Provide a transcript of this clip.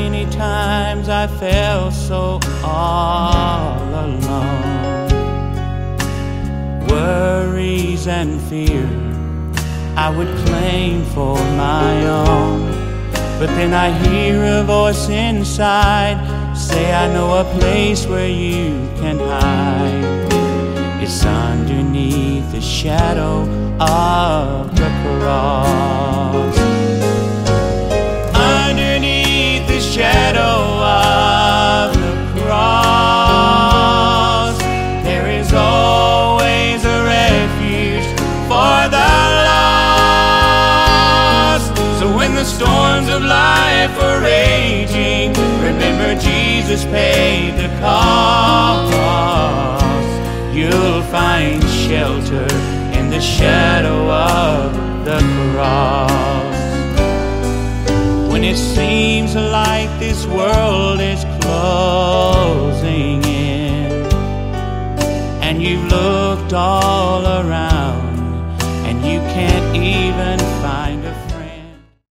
many times I felt so all alone. Worries and fear I would claim for my own, but then I hear a voice inside say, I know a place where you can hide. It's underneath the shadow of the cross. Underneath the shadow of the cross, there is always a refuge for the lost. So when the storms of life are raging, remember Jesus paid the cost. You'll find shelter in the shadow of the cross. When it seems like this world is closing in, and you've looked all around and you can't even